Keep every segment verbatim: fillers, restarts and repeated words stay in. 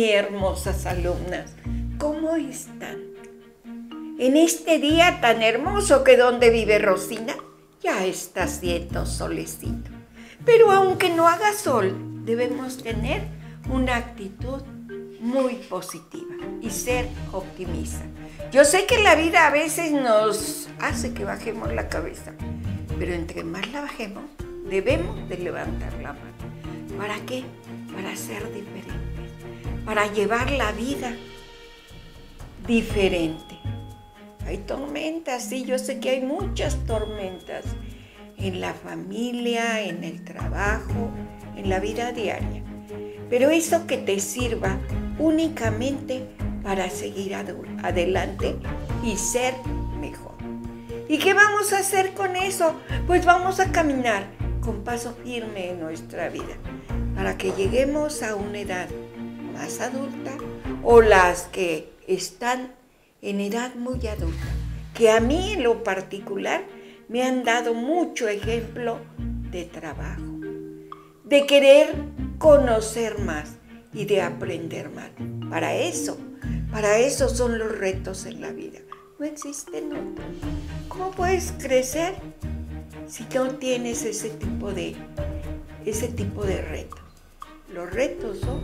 mis hermosas alumnas, ¿cómo están? En este día tan hermoso que donde vive Rosina, ya está haciendo solecito. Pero aunque no haga sol, debemos tener una actitud muy positiva y ser optimistas. Yo sé que la vida a veces nos hace que bajemos la cabeza, pero entre más la bajemos, debemos de levantar la mano. ¿Para qué? Para ser diferentes, para llevar la vida diferente. Hay tormentas, sí, yo sé que hay muchas tormentas en la familia, en el trabajo, en la vida diaria. Pero eso que te sirva únicamente para seguir adelante y ser mejor. ¿Y qué vamos a hacer con eso? Pues vamos a caminar con paso firme en nuestra vida para que lleguemos a una edad más adulta o las que están en edad muy adulta, que a mí en lo particular me han dado mucho ejemplo de trabajo, de querer conocer más y de aprender más. Para eso, para eso son los retos en la vida. No existen otros. ¿Cómo puedes crecer si no tienes ese tipo de, ese tipo de retos? Los retos son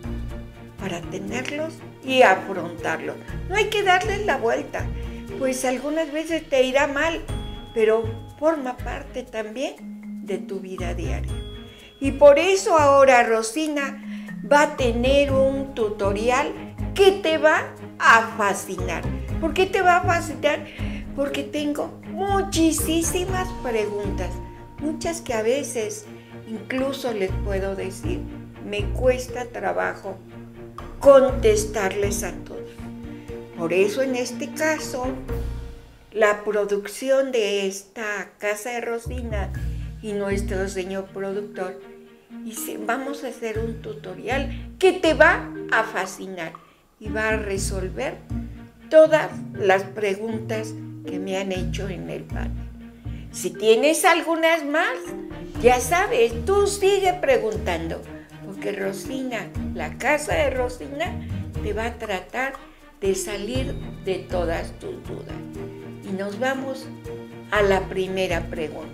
para tenerlos y afrontarlos. No hay que darles la vuelta, pues algunas veces te irá mal, pero forma parte también de tu vida diaria. Y por eso ahora Rosina va a tener un tutorial que te va a fascinar. ¿Por qué te va a fascinar? Porque tengo muchísimas preguntas, muchas que a veces incluso les puedo decir, me cuesta trabajo contestarles a todos. Por eso en este caso, la producción de esta casa de Rosina y nuestro señor productor, y vamos a hacer un tutorial que te va a fascinar y va a resolver todas las preguntas que me han hecho en el panel. Si tienes algunas más, ya sabes, tú sigue preguntando, porque Rosina, la casa de Rosina, te va a tratar de salir de todas tus dudas. Y nos vamos a la primera pregunta.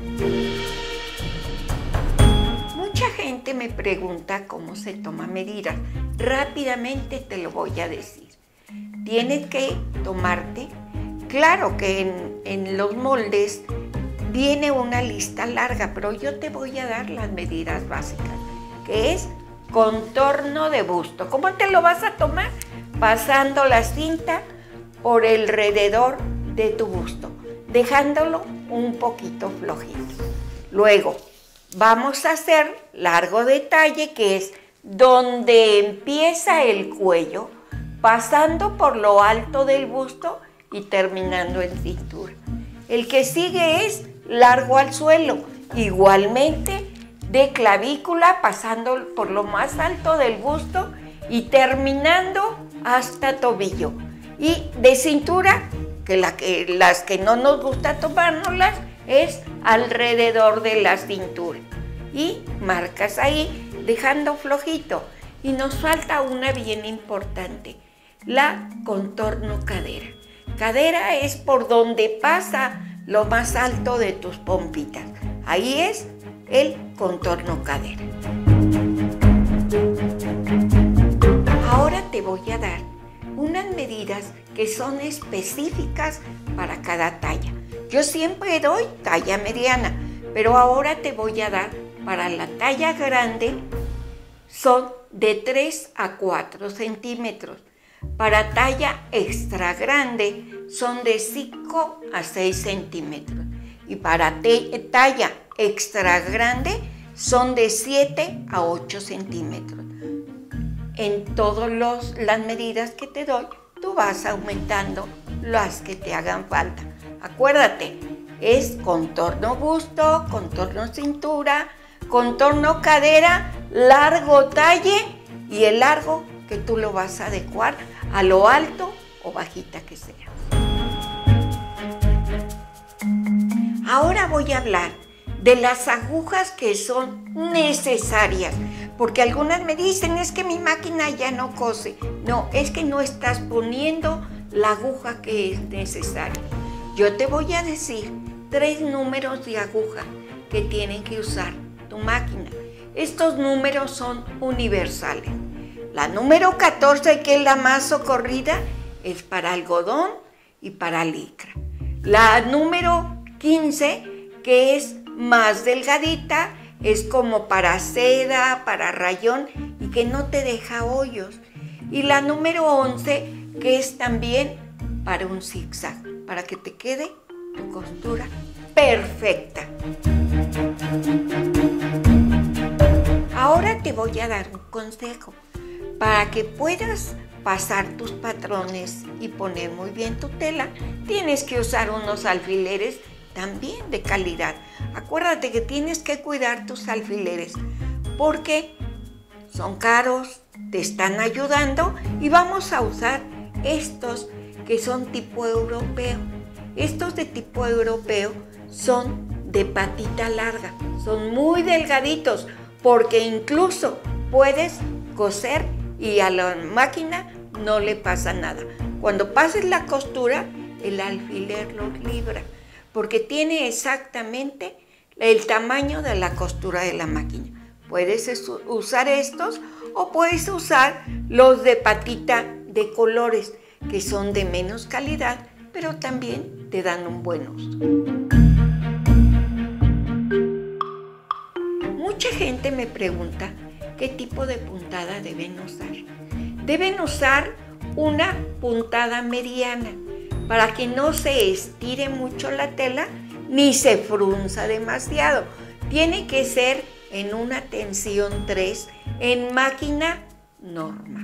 Mucha gente me pregunta cómo se toma medidas. Rápidamente te lo voy a decir. Tienes que tomarte, claro que en, en los moldes viene una lista larga, pero yo te voy a dar las medidas básicas, que es contorno de busto. ¿Cómo te lo vas a tomar? Pasando la cinta por alrededor de tu busto, dejándolo un poquito flojito. Luego, vamos a hacer largo detalle, que es donde empieza el cuello, pasando por lo alto del busto y terminando en cintura. El que sigue es largo al suelo, igualmente de clavícula, pasando por lo más alto del busto y terminando hasta tobillo. Y de cintura, que, la que las que no nos gusta tomárnoslas, es alrededor de la cintura. Y marcas ahí, dejando flojito. Y nos falta una bien importante, la contorno cadera. Cadera es por donde pasa lo más alto de tus pompitas. Ahí es el contorno cadera. Ahora te voy a dar unas medidas que son específicas para cada talla. Yo siempre doy talla mediana, pero ahora te voy a dar para la talla grande, son de tres a cuatro centímetros. Para talla extra grande son de cinco a seis centímetros. Y para talla extra grande son de siete a ocho centímetros. En todas las medidas que te doy, tú vas aumentando las que te hagan falta. Acuérdate, es contorno busto, contorno cintura, contorno cadera, largo talle y el largo que tú lo vas a adecuar a lo alto o bajita que sea. Ahora voy a hablar de las agujas que son necesarias, Porque algunas me dicen, es que mi máquina ya no cose. No, es que no estás poniendo la aguja que es necesaria. Yo te voy a decir tres números de aguja que tienen que usar tu máquina. Estos números son universales. La número catorce, que es la más socorrida, es para algodón y para licra. La número quince, que es más delgadita, es como para seda, para rayón y que no te deja hoyos. Y la número once, que es también para un zigzag, para que te quede tu costura perfecta. Ahora te voy a dar un consejo para que puedas pasar tus patrones y poner muy bien tu tela. Tienes que usar unos alfileres también de calidad. Acuérdate que tienes que cuidar tus alfileres porque son caros, te están ayudando, y vamos a usar estos que son tipo europeo. Estos de tipo europeo son de patita larga, son muy delgaditos porque incluso puedes coser y a la máquina no le pasa nada. Cuando pases la costura, el alfiler los libra, porque tiene exactamente el tamaño de la costura de la máquina. Puedes usar estos o puedes usar los de patita de colores, que son de menos calidad, pero también te dan un buen uso. Mucha gente me pregunta qué tipo de puntada deben usar. Deben usar una puntada mediana para que no se estire mucho la tela ni se frunza demasiado. Tiene que ser en una tensión tres en máquina normal.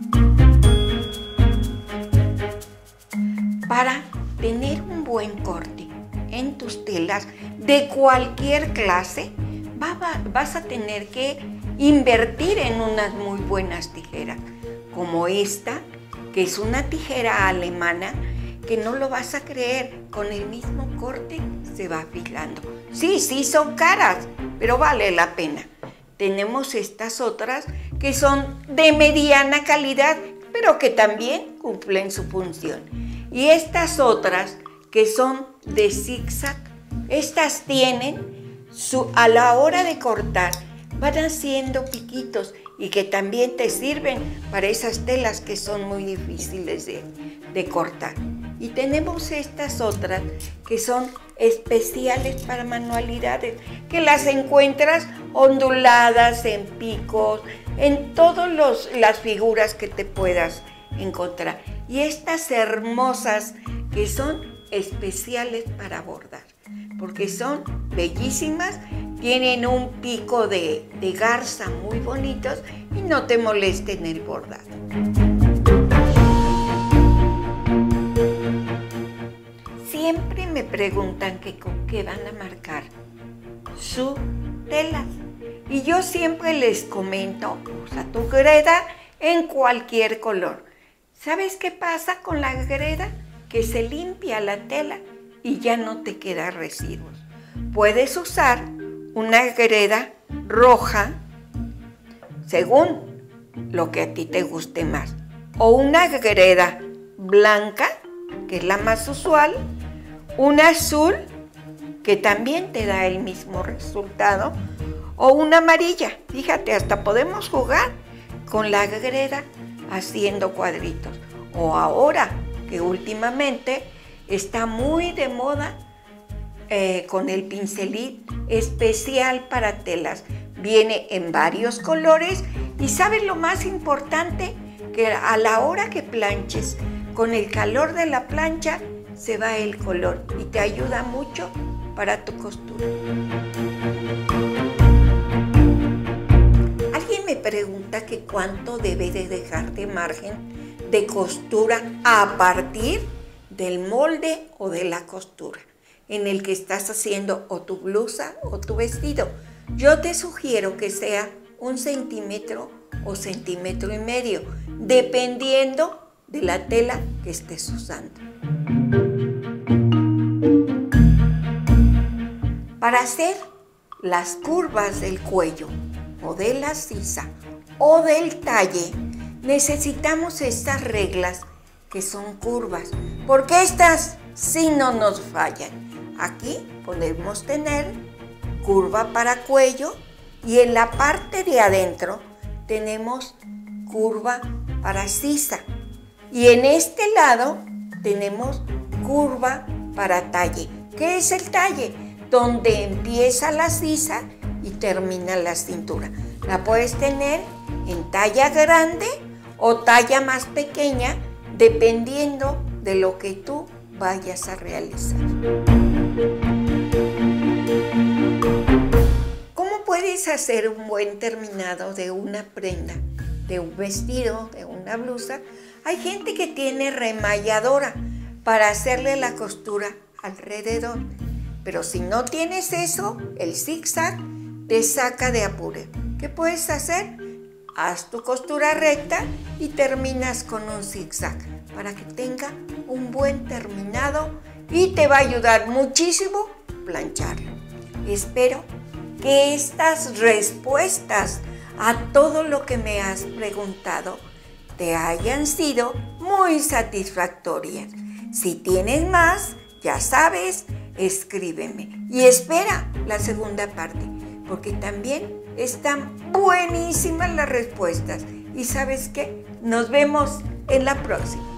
Para tener un buen corte en tus telas de cualquier clase, vas a tener que invertir en unas muy buenas tijeras, como esta, que es una tijera alemana, que no lo vas a creer, con el mismo corte se va afilando. Sí, sí son caras, pero vale la pena. Tenemos estas otras que son de mediana calidad, pero que también cumplen su función. Y estas otras que son de zigzag, estas tienen, su, a la hora de cortar, van haciendo piquitos y que también te sirven para esas telas que son muy difíciles de, de cortar. Y tenemos estas otras que son especiales para manualidades, que las encuentras onduladas, en picos, en todas las figuras que te puedas encontrar. Y estas hermosas que son especiales para bordar, porque son bellísimas, tienen un pico de, de garza muy bonitos y no te molesten el bordado. Siempre me preguntan que con qué van a marcar su tela. Y yo siempre les comento, usa tu greda en cualquier color. ¿Sabes qué pasa con la greda? Que se limpia la tela y ya no te queda residuos. Puedes usar una greda roja, según lo que a ti te guste más, o una greda blanca, que es la más usual, una azul, que también te da el mismo resultado, o una amarilla. Fíjate, hasta podemos jugar con la greda haciendo cuadritos. O ahora, que últimamente está muy de moda eh, con el pincelín especial para telas. Viene en varios colores y ¿sabes lo más importante? Que a la hora que planches, con el calor de la plancha, se va el color y te ayuda mucho para tu costura. Alguien me pregunta que cuánto debe de dejar de margen de costura a partir del molde o de la costura en el que estás haciendo o tu blusa o tu vestido. Yo te sugiero que sea un centímetro o centímetro y medio, dependiendo de la tela que estés usando. Para hacer las curvas del cuello o de la sisa o del talle, necesitamos estas reglas que son curvas, porque estas sí no nos fallan. Aquí podemos tener curva para cuello y en la parte de adentro tenemos curva para sisa. Y en este lado tenemos curva para talle. ¿Qué es el talle? Donde empieza la sisa y termina la cintura. La puedes tener en talla grande o talla más pequeña, dependiendo de lo que tú vayas a realizar. ¿Cómo puedes hacer un buen terminado de una prenda, de un vestido, de una blusa? Hay gente que tiene remalladora para hacerle la costura alrededor, pero si no tienes eso, el zigzag te saca de apuro. ¿Qué puedes hacer? Haz tu costura recta y terminas con un zigzag para que tenga un buen terminado y te va a ayudar muchísimo plancharlo. Espero que estas respuestas a todo lo que me has preguntado te hayan sido muy satisfactorias. Si tienes más, ya sabes, escríbeme y espera la segunda parte, porque también están buenísimas las respuestas. ¿Y sabes qué? Nos vemos en la próxima.